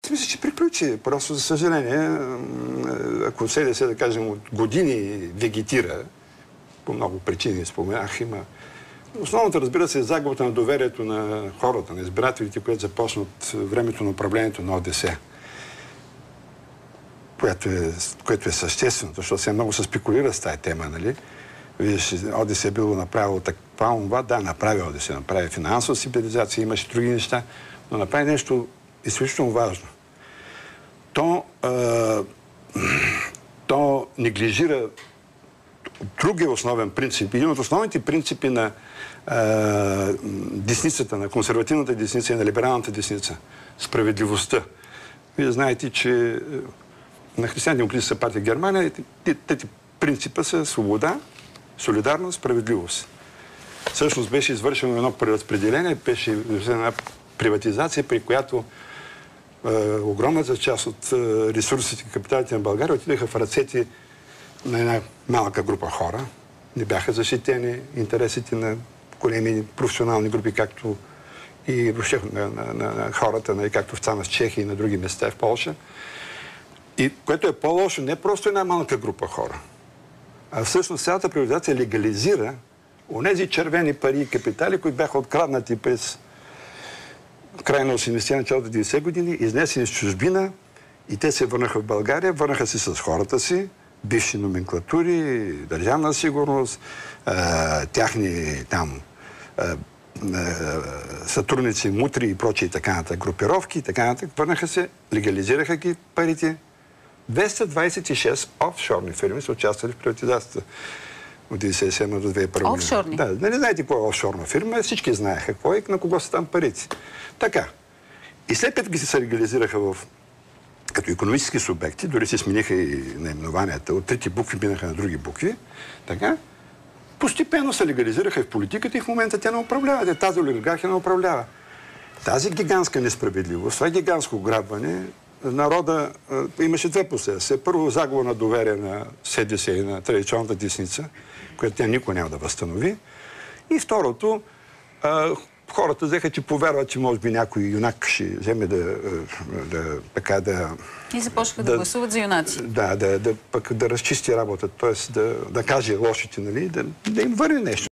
Мисля, че приключи. Просто, за съжаление, ако СДС, да кажем, от години вегетира, по много причини споменах, има. Основната, разбира се, е загубата на доверието на хората, на избирателите, които започнат времето на управлението на ОДС. Което е съществено, защото сега много се спекулира с тази тема, нали? Виждаш, ОДС е било направило това, да, направи ОДС, направи финансова стабилизация, имаше други неща, но направи нещо изключително важно. То неглижира другия основен принцип. Един от основните принципи на десницата, на консервативната десница и на либералната десница – справедливостта. Вие знаете, че на християн-демократическа партия в Германия тези принципа са свобода, солидарност, справедливост. Всъщност беше извършено едно преразпределение, беше една приватизация, при която огромната част от ресурсите и капиталите на България отидаха в ръцете на една малка група хора. Не бяха защитени интересите на големи професионални групи, както и на хората, както в цялата Чехия и на други места в Полша. И което е по-лошо, не просто една малка група хора, а всъщност цялата приватизация легализира онези червени пари и капитали, които бяха откраднати през края на 80-те, началото 90 години, изнесени с чужбина и те се върнаха в България, върнаха се с хората си, бивши номенклатури, държавна сигурност, тяхни там сътрудници, мутри и прочие така нататък, групировки и така нататък, върнаха се, легализираха ги парите. 226 офшорни фирми са участвали в приватизацията от 1997 до 2001 година. Офшорни? Да, не знаете какво е офшорна фирма, всички знаеха какво и на кого са там парици. Така. И след като ги се легализираха като икономически субекти, дори се смениха и наименованията, от трети букви минаха на други букви, така, постепенно се легализираха и в политиката и в момента тя не управлява. Тази олигархия не управлява. Тази гигантска несправедливост, това гигантско ограбване, народа имаше две последствия. Първо, загуба на доверие на СДС и на традиционната десница, която тя никога няма да възстанови. И второто, хората взеха, че повярват, че може би някой юнак ще вземе да... И започнаха да гласуват за юнаци. Да разчисти работата, т.е. да каже лошите, нали, да им върне нещо.